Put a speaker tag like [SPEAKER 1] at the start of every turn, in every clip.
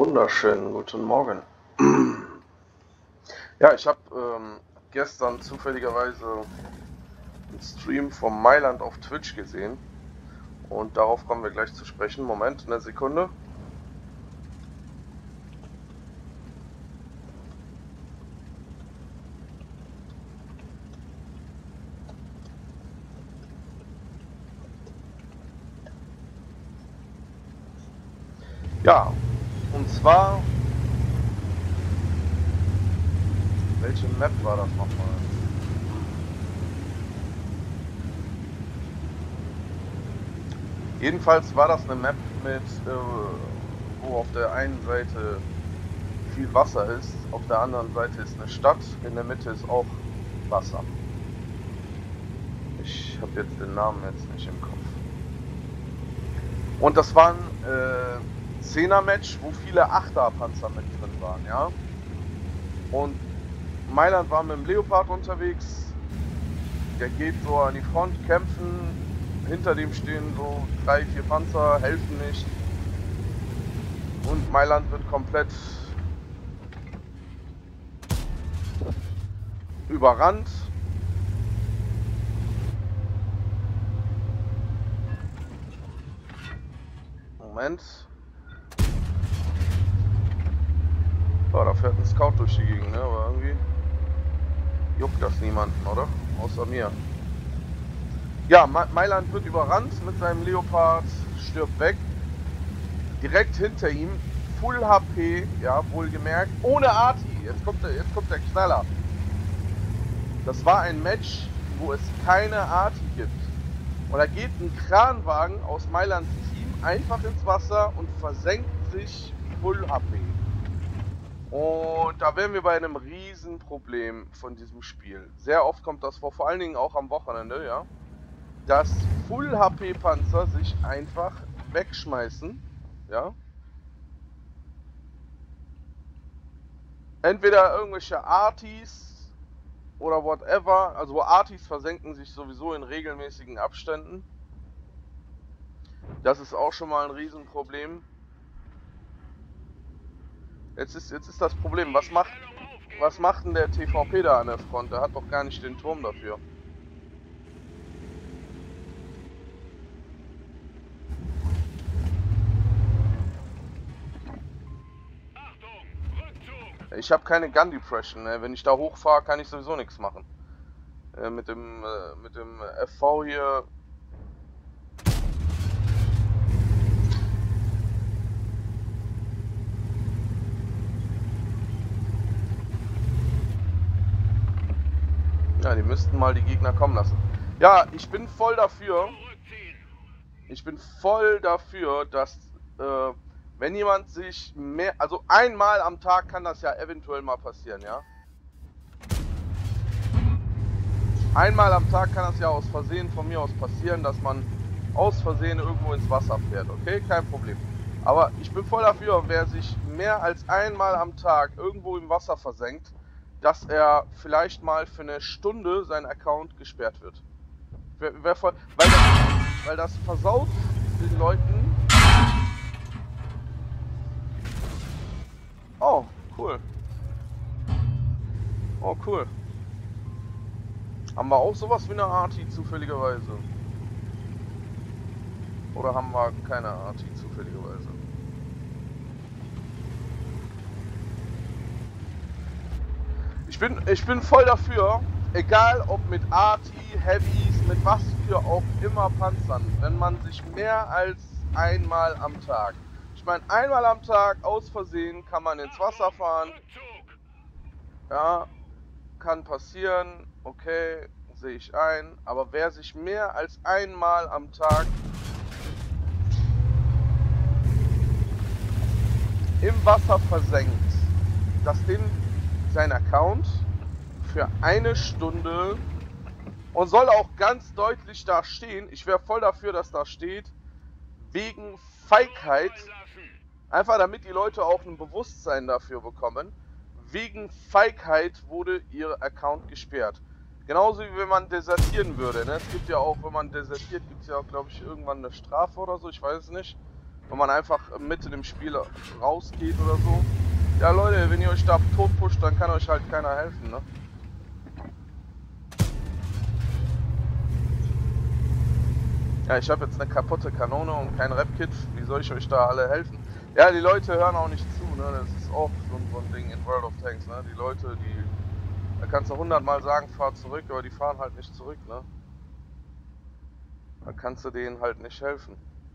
[SPEAKER 1] Wunderschönen guten Morgen. Ja, ich habe gestern zufälligerweise einen Stream vom Mailand auf Twitch gesehen und darauf kommen wir gleich zu sprechen. Moment, eine Sekunde. Ja, und zwar, welche Map war das nochmal? Jedenfalls war das eine Map mit, wo auf der einen Seite viel Wasser ist, auf der anderen Seite ist eine Stadt, in der Mitte ist auch Wasser. Ich habe jetzt den Namen jetzt nicht im Kopf. Und das war ein 10er-Match, wo viele 8er-Panzer mit drin waren, ja. Und Mailand war mit dem Leopard unterwegs, der geht so an die Front kämpfen, hinter dem stehen so 3, 4 Panzer, helfen nicht. Und Mailand wird komplett überrannt. Moment. Oh, da fährt ein Scout durch die Gegend, ne? Aber irgendwie juckt das niemanden, oder? Außer mir. Ja, Mailand wird überrannt mit seinem Leopard, stirbt weg. Direkt hinter ihm, Full HP, ja, wohlgemerkt, ohne Arti. Jetzt kommt der Knaller. Das war ein Match, wo es keine Arti gibt. Und da geht ein Kranwagen aus Mailands Team einfach ins Wasser und versenkt sich Full HP. Und da wären wir bei einem Riesenproblem von diesem Spiel. Sehr oft kommt das vor allen Dingen auch am Wochenende, ja, dass Full HP Panzer sich einfach wegschmeißen, ja. Entweder irgendwelche Artis oder whatever, also Artis versenken sich sowieso in regelmäßigen Abständen. Das ist auch schon mal ein Riesenproblem. Jetzt ist das Problem, was macht denn der TVP da an der Front? Der hat doch gar nicht den Turm dafür. Ich habe keine Gun Depression, ne? Wenn ich da hochfahre, kann ich sowieso nichts machen. Mit dem FV hier. Ja, die müssten mal die Gegner kommen lassen. Ja, ich bin voll dafür. Ich bin voll dafür, dass wenn jemand sich mehr, also einmal am Tag kann das ja eventuell mal passieren, ja. Einmal am Tag kann das ja aus Versehen von mir aus passieren, dass man aus Versehen irgendwo ins Wasser fährt, okay? Kein Problem. Aber ich bin voll dafür, wer sich mehr als einmal am Tag irgendwo im Wasser versenkt, dass er vielleicht mal für eine Stunde sein Account gesperrt wird. Weil das versaut den Leuten. Oh, cool. Oh, cool. Haben wir auch sowas wie eine Arti zufälligerweise? Oder haben wir keine Arti zufälligerweise? Ich bin voll dafür, egal ob mit Arti, Heavies, mit was für auch immer Panzern, wenn man sich mehr als einmal am Tag, ich meine einmal am Tag aus Versehen kann man ins Wasser fahren, ja, kann passieren, okay, sehe ich ein, aber wer sich mehr als einmal am Tag im Wasser versenkt, dass den sein Account für eine Stunde, und soll auch ganz deutlich da stehen, ich wäre voll dafür, dass da steht, wegen Feigheit, einfach damit die Leute auch ein Bewusstsein dafür bekommen, wegen Feigheit wurde ihr Account gesperrt. Genauso wie wenn man desertieren würde, ne? Es gibt ja auch, wenn man desertiert, gibt es ja auch, glaube ich, irgendwann eine Strafe oder so, ich weiß es nicht. wenn man einfach mitten im Spiel rausgeht oder so. Ja Leute, wenn ihr euch da tot pusht, dann kann euch halt keiner helfen, ne? Ja, ich habe jetzt eine kaputte Kanone und kein Rap-Kit. Wie soll ich euch da alle helfen? Ja, die Leute hören auch nicht zu, ne? Das ist auch so ein Ding in World of Tanks, ne? Die Leute, da kannst du 100-mal sagen, fahr zurück, aber die fahren halt nicht zurück, ne? Da kannst du denen halt nicht helfen.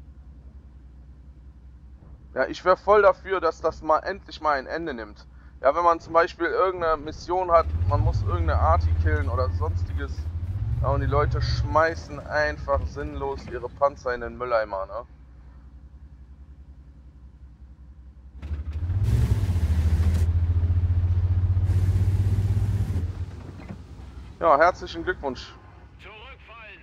[SPEAKER 1] Ja, ich wäre voll dafür, dass das mal endlich mal ein Ende nimmt. Ja, wenn man zum Beispiel irgendeine Mission hat, man muss irgendeine Arti killen oder sonstiges. Ja, und die Leute schmeißen einfach sinnlos ihre Panzer in den Mülleimer, ne? Ja, herzlichen Glückwunsch.
[SPEAKER 2] Zurückfallen!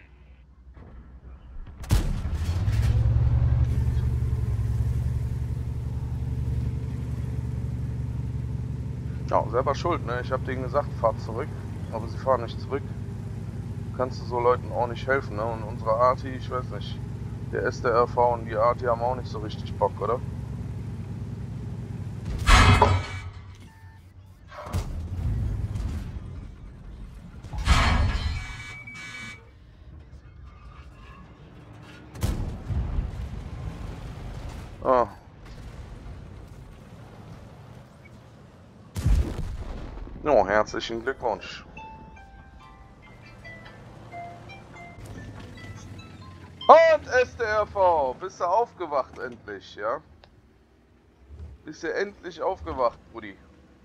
[SPEAKER 1] Ja, selber schuld, ne? Ich habe denen gesagt, fahrt zurück, aber sie fahren nicht zurück. Kannst du so Leuten auch nicht helfen, ne? Und unsere Arti, ich weiß nicht, der SDRV und die Arti haben auch nicht so richtig Bock, oder? Ah. Ja, herzlichen Glückwunsch. Und SDRV, bist du aufgewacht endlich, ja? Bist du endlich aufgewacht, Brudi.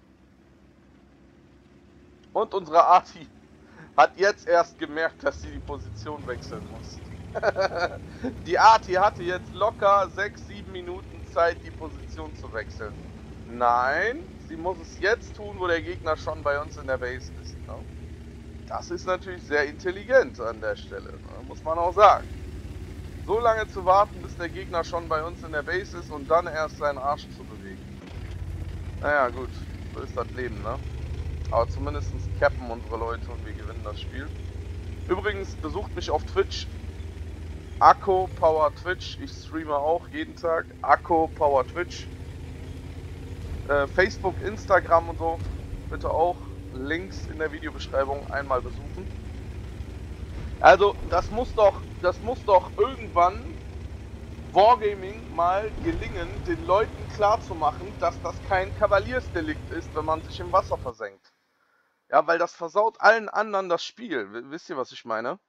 [SPEAKER 1] Und unsere Arti hat jetzt erst gemerkt, dass sie die Position wechseln muss. Die Arti hatte jetzt locker 6-7 Minuten Zeit, die Position zu wechseln. Nein, sie muss es jetzt tun, wo der Gegner schon bei uns in der Base ist. Ne? Das ist natürlich sehr intelligent an der Stelle, ne? Muss man auch sagen. So lange zu warten, bis der Gegner schon bei uns in der Base ist und dann erst seinen Arsch zu bewegen. Naja, gut, so ist das Leben, ne? Aber zumindest cappen unsere Leute und wir gewinnen das Spiel. Übrigens, besucht mich auf Twitch. Akko Power Twitch. Ich streame auch jeden Tag. Akko Power Twitch. Facebook, Instagram und so. Bitte auch Links in der Videobeschreibung einmal besuchen. Also, das muss doch irgendwann Wargaming mal gelingen, den Leuten klarzumachen, dass das kein Kavaliersdelikt ist, wenn man sich im Wasser versenkt. Ja, weil das versaut allen anderen das Spiel. Wisst ihr, was ich meine?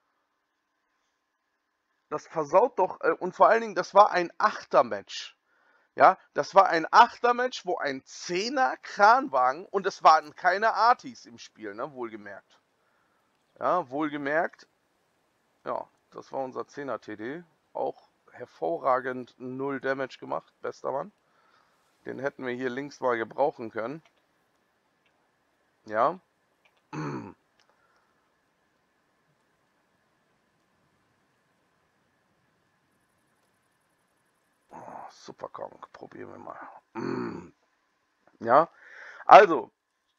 [SPEAKER 1] Das versaut doch, und vor allen Dingen, das war ein Achtermatch. Ja, das war ein Achtermatch, wo ein 10er Kranwagen, und es waren keine Artis im Spiel, ne, wohlgemerkt. Ja, wohlgemerkt. Ja, das war unser 10er TD. Auch hervorragend 0 Damage gemacht, bester Mann. Den hätten wir hier links mal gebrauchen können. Ja. Super Kong, probieren wir mal. Ja, also.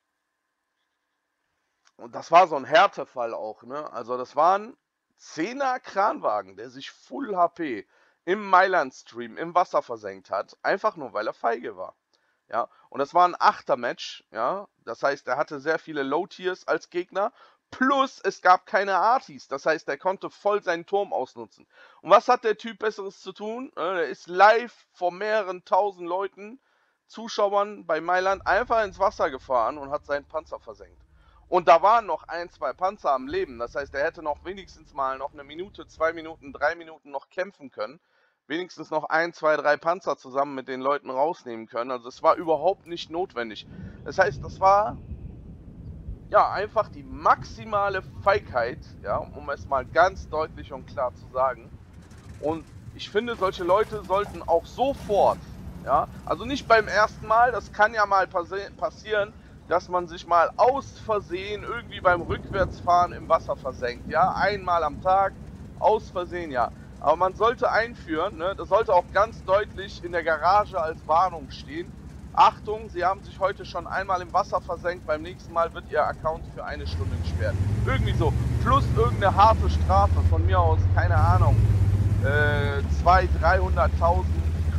[SPEAKER 1] Und das war so ein Härtefall auch, ne? Also das war ein 10er Kranwagen, der sich Full HP im Mailand-Stream im Wasser versenkt hat, einfach nur weil er feige war. Ja, und das war ein 8er-Match, ja, das heißt, er hatte sehr viele Low-Tiers als Gegner, plus es gab keine Artis, das heißt, er konnte voll seinen Turm ausnutzen. Und was hat der Typ Besseres zu tun? Er ist live vor mehreren tausend Leuten, Zuschauern bei Mailand, einfach ins Wasser gefahren und hat seinen Panzer versenkt. Und da waren noch 1, 2 Panzer am Leben, das heißt, er hätte noch wenigstens mal noch eine Minute, 2 Minuten, 3 Minuten noch kämpfen können. Wenigstens noch 1, 2, 3 Panzer zusammen mit den Leuten rausnehmen können. Also es war überhaupt nicht notwendig. Das heißt, das war ja einfach die maximale Feigheit, ja, um es mal ganz deutlich und klar zu sagen. Und ich finde, solche Leute sollten auch sofort, ja, also nicht beim ersten Mal, das kann ja mal passieren, dass man sich mal aus Versehen irgendwie beim Rückwärtsfahren im Wasser versenkt, ja, einmal am Tag, aus Versehen, ja. Aber man sollte einführen, ne, das sollte auch ganz deutlich in der Garage als Warnung stehen. Achtung, Sie haben sich heute schon einmal im Wasser versenkt, beim nächsten Mal wird Ihr Account für 1 Stunde gesperrt. Irgendwie so, plus irgendeine harte Strafe, von mir aus, keine Ahnung, 200.000, 300.000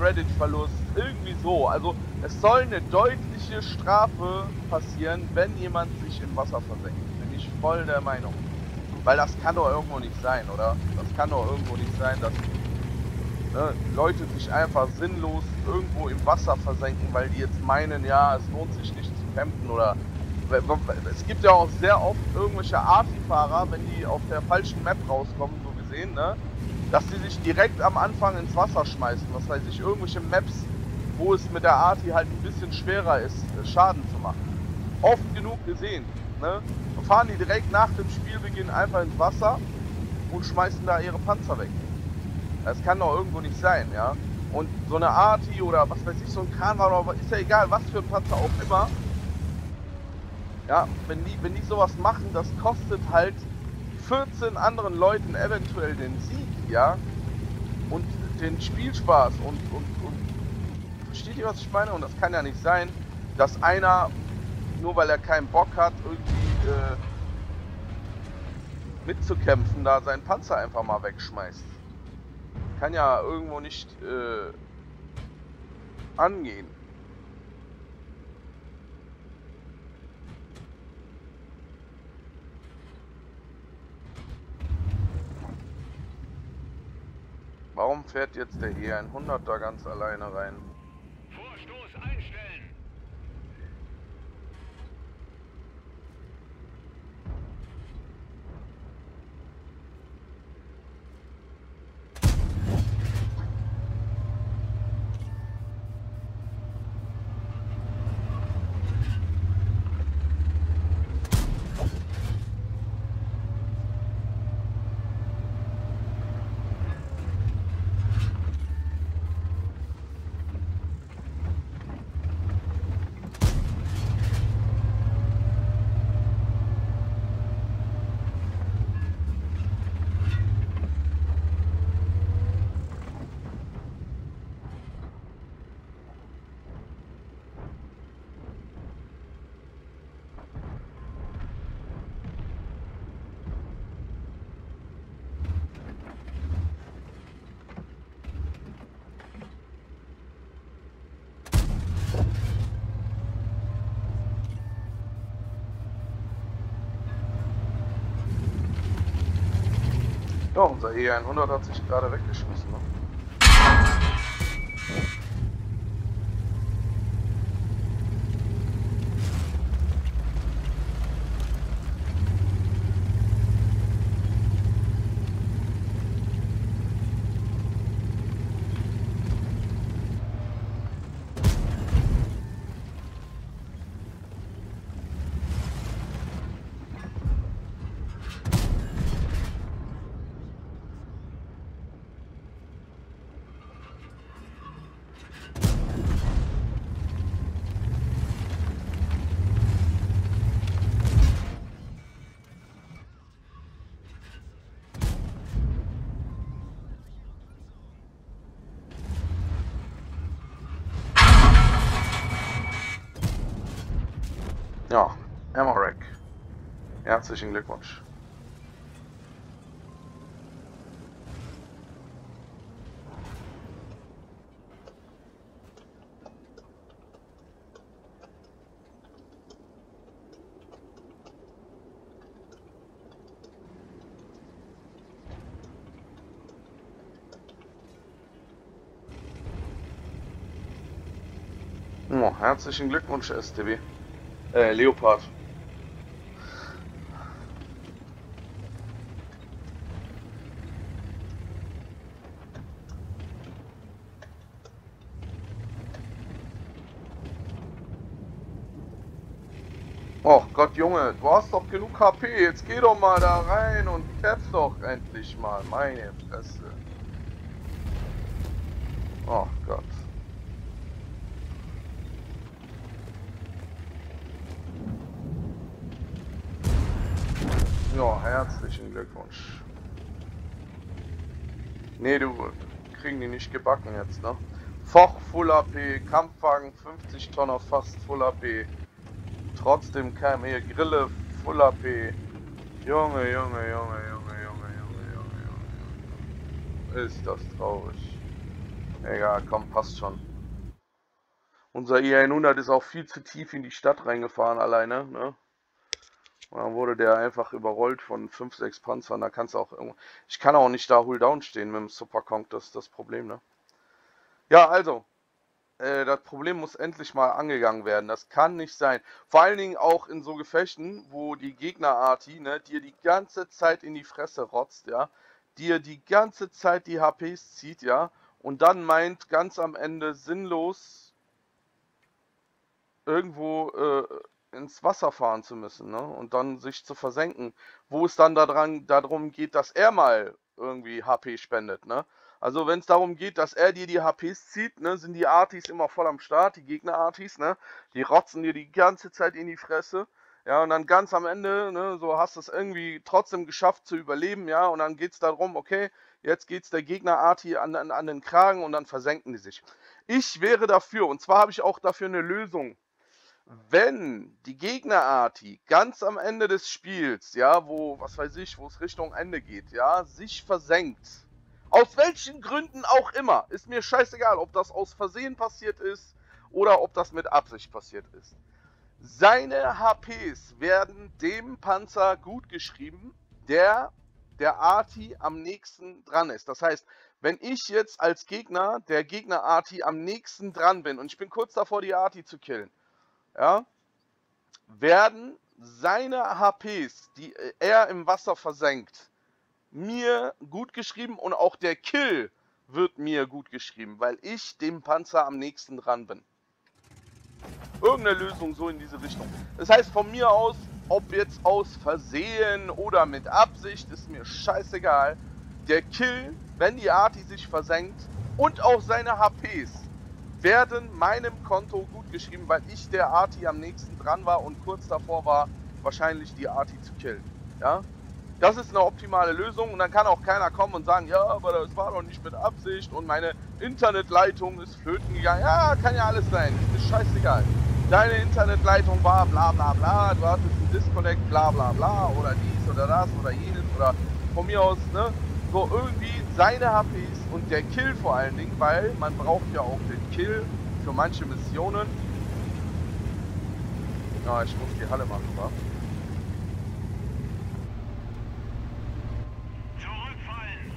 [SPEAKER 1] Creditverlust, irgendwie so. Also es soll eine deutliche Strafe passieren, wenn jemand sich im Wasser versenkt. Bin ich voll der Meinung. Weil das kann doch irgendwo nicht sein, oder? Das kann doch irgendwo nicht sein, dass Leute sich einfach sinnlos irgendwo im Wasser versenken, weil die jetzt meinen, ja, es lohnt sich nicht zu campen oder... Es gibt ja auch sehr oft irgendwelche AFI-Fahrer, wenn die auf der falschen Map rauskommen, so gesehen, ne? Dass die sich direkt am Anfang ins Wasser schmeißen. Was weiß ich, irgendwelche Maps, wo es mit der ATI halt ein bisschen schwerer ist, Schaden zu machen. Oft genug gesehen, ne? Dann fahren die direkt nach dem Spielbeginn einfach ins Wasser und schmeißen da ihre Panzer weg. Das kann doch irgendwo nicht sein, ja? Und so eine ATI oder was weiß ich, so ein Kanwan oder ist ja egal, was für ein Panzer auch immer. Ja, wenn die sowas machen, das kostet halt 14 anderen Leuten eventuell den Sieg, ja, und den Spielspaß und versteht ihr, was ich meine? Und das kann ja nicht sein, dass einer, nur weil er keinen Bock hat, irgendwie mitzukämpfen, da seinen Panzer einfach mal wegschmeißt. Kann ja irgendwo nicht angehen. Warum fährt jetzt der hier ein 100er ganz alleine rein?
[SPEAKER 2] Vorstoß einstellen!
[SPEAKER 1] Ja, unser E100 hat sich gerade weggeschmissen, ne? Ja, Amarek. Herzlichen Glückwunsch. Oh, herzlichen Glückwunsch, STB. Leopard. Oh Gott, Junge, du hast doch genug HP. Jetzt geh doch mal da rein und kämpf doch endlich mal. Meine Fresse. Oh Gott. Ja, herzlichen Glückwunsch. Nee, du, kriegen die nicht gebacken jetzt, ne? Foch Full AP, Kampfwagen 50 Tonner fast Full AP. Trotzdem kam hier Grille Full AP. Junge, Junge, Junge, Junge, Junge, Junge, Junge, Junge. Ist das traurig. Egal, komm, passt schon. Unser E100 ist auch viel zu tief in die Stadt reingefahren alleine, ne? Und dann wurde der einfach überrollt von 5, 6 Panzern. Da kannst du auch irgendwo. Ich kann auch nicht da Hull-Down stehen mit dem Superconk, das ist das Problem, ne? Ja, also, das Problem muss endlich mal angegangen werden. Das kann nicht sein. Vor allen Dingen auch in so Gefechten, wo die Gegner-Arti, ne, dir die ganze Zeit in die Fresse rotzt, ja, dir die ganze Zeit die HPs zieht, ja, und dann meint ganz am Ende sinnlos irgendwo ins Wasser fahren zu müssen, ne? Und dann sich zu versenken, wo es dann darum geht, dass er mal irgendwie HP spendet, ne? Also wenn es darum geht, dass er dir die HPs zieht, ne, sind die Artis immer voll am Start, die Gegner-Artis, ne? Die rotzen dir die ganze Zeit in die Fresse. Ja, und dann ganz am Ende, ne, so hast du es irgendwie trotzdem geschafft zu überleben, ja, und dann geht es darum, okay, jetzt geht's der Gegner-Arti an den Kragen und dann versenken die sich. Ich wäre dafür, und zwar habe ich auch dafür eine Lösung. Wenn die Gegner-Arti ganz am Ende des Spiels, ja, wo, was weiß ich, wo es Richtung Ende geht, ja, sich versenkt, aus welchen Gründen auch immer, ist mir scheißegal, ob das aus Versehen passiert ist oder ob das mit Absicht passiert ist. Seine HPs werden dem Panzer gut geschrieben, der Arti am nächsten dran ist. Das heißt, wenn ich jetzt als Gegner, der Gegner-Arti am nächsten dran bin und ich bin kurz davor, die Arti zu killen, ja, werden seine HPs, die er im Wasser versenkt, mir gut geschrieben und auch der Kill wird mir gut geschrieben, weil ich dem Panzer am nächsten dran bin. Irgendeine Lösung so in diese Richtung. Das heißt, von mir aus, ob jetzt aus Versehen oder mit Absicht, ist mir scheißegal. Der Kill, wenn die Arti sich versenkt und auch seine HPs werden meinem Konto gut geschrieben, weil ich der Arti am nächsten dran war und kurz davor war, wahrscheinlich die Arti zu killen. Ja? Das ist eine optimale Lösung und dann kann auch keiner kommen und sagen, ja, aber das war doch nicht mit Absicht und meine Internetleitung ist flöten gegangen. Ja, kann ja alles sein, ist scheißegal. Deine Internetleitung war bla bla bla, du hattest einen Disconnect, bla bla bla, oder dies oder das oder jenes oder von mir aus, ne? So irgendwie seine HPs und der Kill vor allen Dingen, weil man braucht ja auch den Kill für manche Missionen. Ja, ich muss die Halle machen, wa?
[SPEAKER 2] Zurückfallen!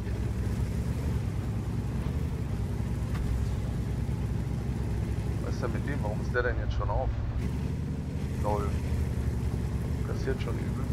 [SPEAKER 1] Was ist denn mit dem? Warum ist der denn jetzt schon auf? Lol. Passiert schon übelst.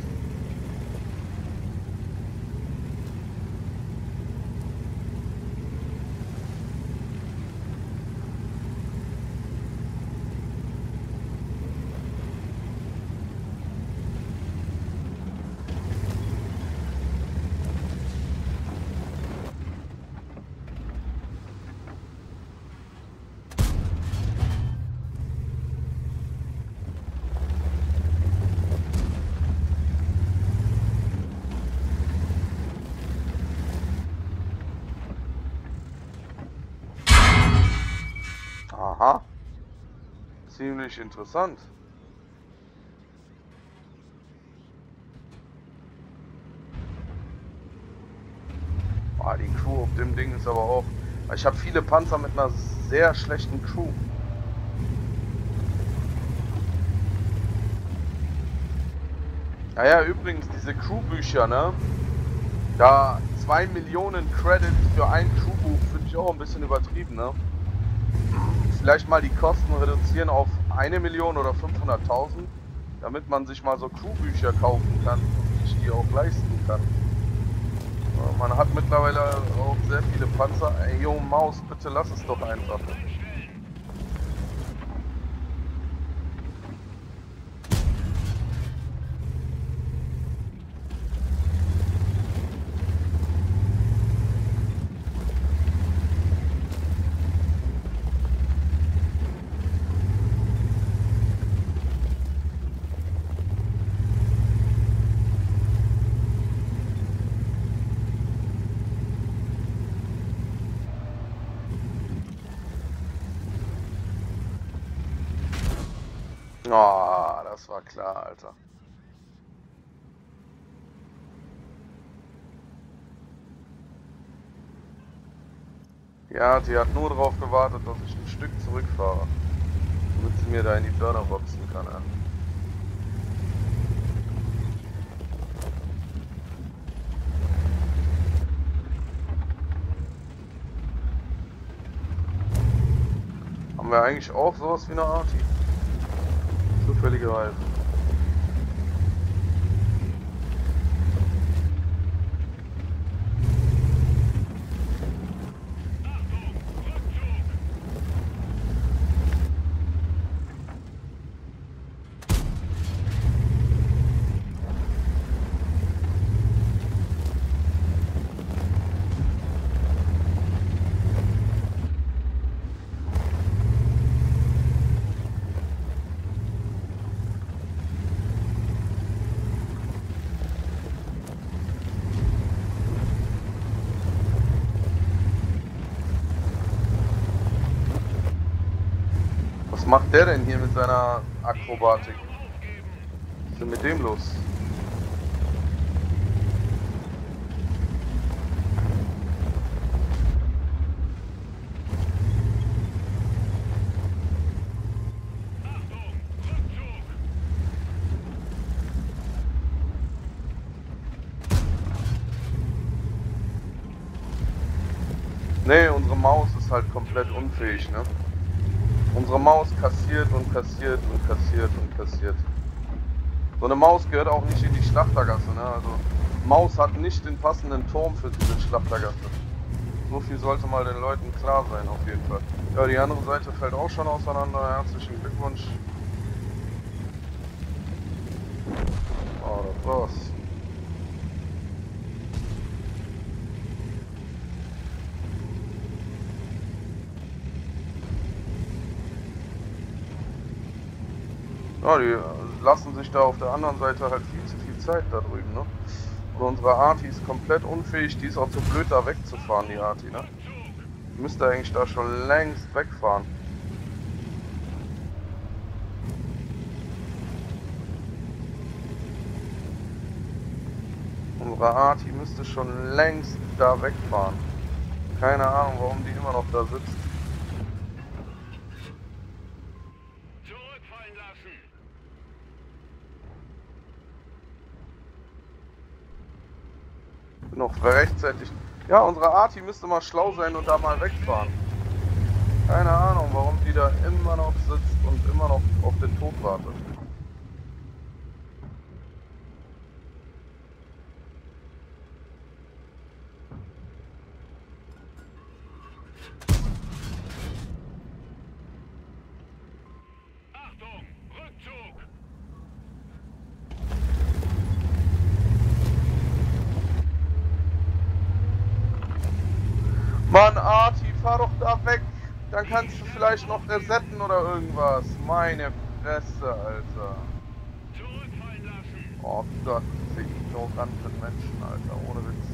[SPEAKER 1] Aha. Ziemlich interessant. Ah, die Crew auf dem Ding ist aber auch... Ich habe viele Panzer mit einer sehr schlechten Crew. Naja, übrigens, diese Crewbücher, ne? Da 2 Millionen Credits für ein Crewbuch finde ich auch ein bisschen übertrieben, ne? Vielleicht mal die Kosten reduzieren auf 1 Million oder 500.000, damit man sich mal so Crewbücher kaufen kann, die ich die auch leisten kann. Man hat mittlerweile auch sehr viele Panzer. Ey, yo, Maus, bitte lass es doch einfach. Oh, das war klar, Alter. Ja, die hat nur darauf gewartet, dass ich ein Stück zurückfahre. Damit sie mir da in die Birne rupsen kann. Ja. Haben wir eigentlich auch sowas wie eine Arti? Zufälligerweise. Was macht der denn hier mit seiner Akrobatik? Was ist denn mit dem los? Nee, unsere Maus ist halt komplett unfähig, ne? Unsere Maus kassiert und kassiert und kassiert und kassiert. So eine Maus gehört auch nicht in die Schlachtergasse, ne? Also, Maus hat nicht den passenden Turm für diese Schlachtergasse. So viel sollte mal den Leuten klar sein, auf jeden Fall. Ja, die andere Seite fällt auch schon auseinander. Herzlichen Glückwunsch. Oh, das war's. Ja, die lassen sich da auf der anderen Seite halt viel zu viel Zeit da drüben, ne? Und unsere Arti ist komplett unfähig, die ist auch zu blöd da wegzufahren, die Arti, ne? Die müsste eigentlich da schon längst wegfahren. Unsere Arti müsste schon längst da wegfahren. Keine Ahnung, warum die immer noch da sitzt.
[SPEAKER 2] Zurückfallen lassen.
[SPEAKER 1] Bin noch rechtzeitig. Ja, unsere Arti müsste mal schlau sein und da mal wegfahren. Keine Ahnung, warum die da immer noch sitzt und immer noch auf den Tod wartet.
[SPEAKER 2] Achtung, Rückzug.
[SPEAKER 1] Mann, Arti, fahr doch da weg. Dann kannst du vielleicht noch resetten oder irgendwas. Meine Fresse, Alter.
[SPEAKER 2] Zurückfallen lassen.
[SPEAKER 1] Oh Gott, diese ignoranten Menschen, Alter, ohne Witz.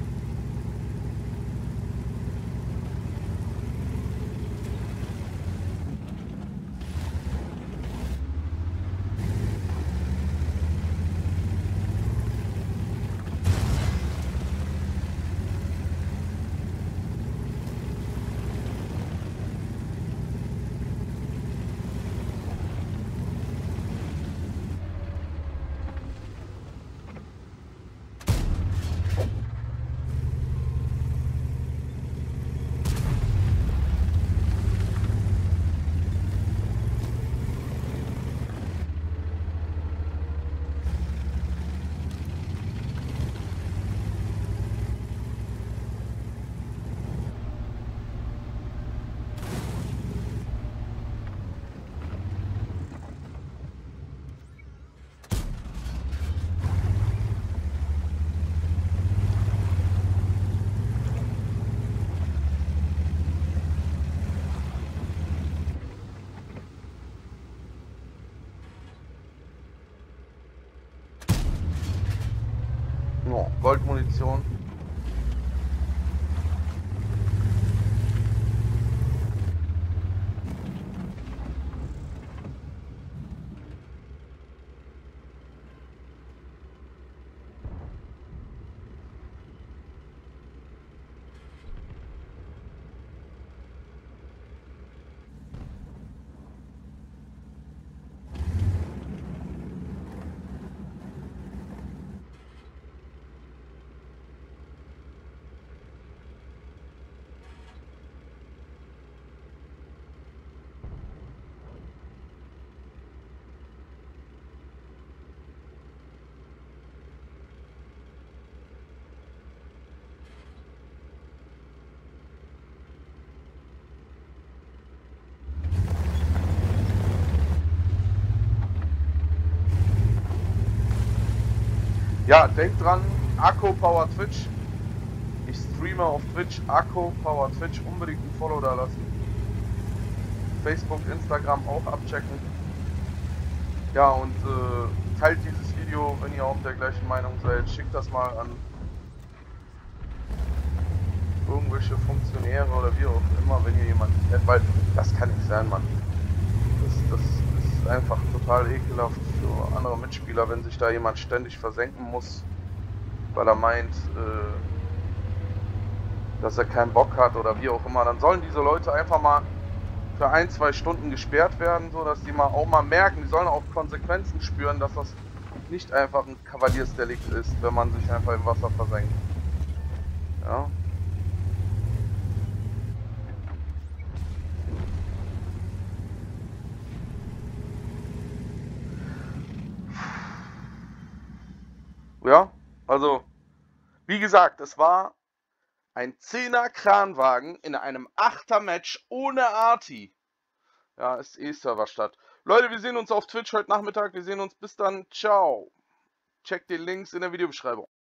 [SPEAKER 1] Oh, Goldmunition. Ja, denkt dran, Akku Power Twitch. Ich streame auf Twitch, Akku Power Twitch. Unbedingt ein Follow da lassen. Facebook, Instagram auch abchecken. Ja, und teilt dieses Video, wenn ihr auch der gleichen Meinung seid. Schickt das mal an irgendwelche Funktionäre oder wie auch immer, wenn ihr jemanden kennt, weil das kann nicht sein, Mann. Das ist einfach total ekelhaft für andere Mitspieler, wenn sich da jemand ständig versenken muss, weil er meint, dass er keinen Bock hat oder wie auch immer. Dann sollen diese Leute einfach mal für 1-2 Stunden gesperrt werden, so dass die mal auch mal merken, die sollen auch Konsequenzen spüren, dass das nicht einfach ein Kavaliersdelikt ist, wenn man sich einfach im Wasser versenkt. Ja. Ja, also, wie gesagt, es war ein 10er Kranwagen in einem 8er Match ohne Arti. Ja, ist Serverstadt. Leute, wir sehen uns auf Twitch heute Nachmittag. Wir sehen uns bis dann. Ciao. Checkt die Links in der Videobeschreibung.